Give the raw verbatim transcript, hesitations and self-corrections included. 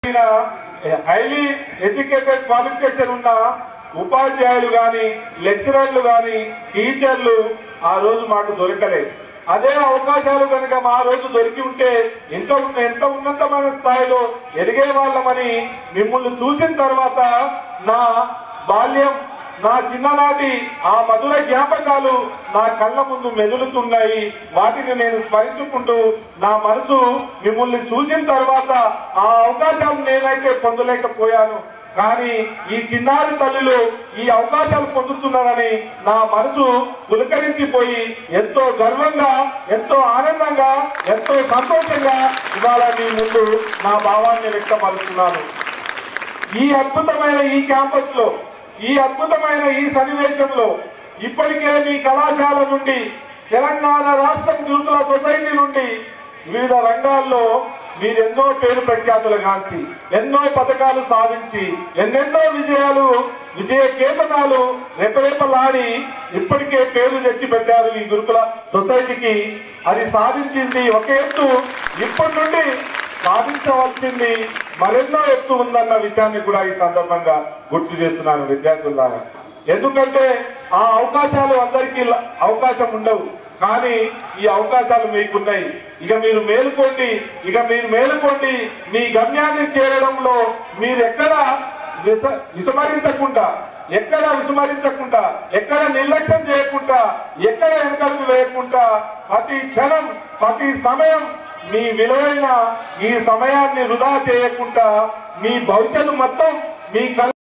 Highly educated qualification ఉన్న ఉపాధ్యాయులు కానీ లెక్చరర్లు కానీ టీచర్లు ఆ రోజు మాకు దొరకలేదు. అదే అవకాశాలు కనుక మా రోజు దొరికి ఉంటే ఇంకా ఎంత ఉన్నతమైన స్థాయిలో ఎదిగే వాళ్ళమని మిమ్మల్ని చూసిన తర్వాత నా బాల్యం, నా చిన్ననాటి ఆ మధుర జ్ఞాపకాలు నా కళ్ళ ముందు మెదులుతున్నాయి. వాటిని నేను స్మరించుకుంటూ నా మనసు మిమ్మల్ని చూసిన తర్వాత ఆ అవకాశాలు నేనైతే పొందలేకపోయాను, కానీ ఈ చిన్నారి తల్లులు ఈ అవకాశాలు పొందుతున్నారని నా మనసు పులకరించిపోయి ఎంతో గర్వంగా, ఎంతో ఆనందంగా, ఎంతో సంతోషంగా ఇవాళ మీ ముందు నా భావాన్ని వ్యక్తపరుస్తున్నాను. ఈ అద్భుతమైన ఈ క్యాంపస్ లో, ఈ అద్భుతమైన ఈ సన్నివేశంలో ఇప్పటికే మీ కళాశాల నుండి, తెలంగాణ రాష్ట్రం గురుకుల సొసైటీ నుండి వివిధ రంగాల్లో మీరెన్నో పేరు ప్రఖ్యాతులు గాంచి ఎన్నో పథకాలు సాధించి ఎన్నెన్నో విజయాలు విజయ కేతనాలు రెపరెపలాడి ఇప్పటికే పేరు తెచ్చి పెట్టారు ఈ గురుకుల సొసైటీకి. అది సాధించింది ఒక ఎత్తు, ఇప్పటి నుండి సాధించవలసింది మరెన్నో ఎత్తు ఉందన్న విషయాన్ని కూడా ఈ సందర్భంగా గుర్తు చేస్తున్నాను విద్యార్థులారా. ఎందుకంటే ఆ అవకాశాలు అందరికీ అవకాశం ఉండవు, కానీ ఈ అవకాశాలు మీకున్నాయి. ఇక మీరు మేలుకోండి, ఇక మీరు మేలుకోండి. మీ గమ్యాన్ని చేరడంలో మీరు ఎక్కడ విస విస్మరించకుండా ఎక్కడ విస్మరించకుండా ఎక్కడ నిర్లక్ష్యం చేయకుండా ఎక్కడ వెనకడుగు వేయకుండా ప్రతి క్షణం ప్రతి సమయం మీ విలువైన ఈ సమయాన్ని వృధా చేయకుండా మీ భవిష్యత్తు మొత్తం మీ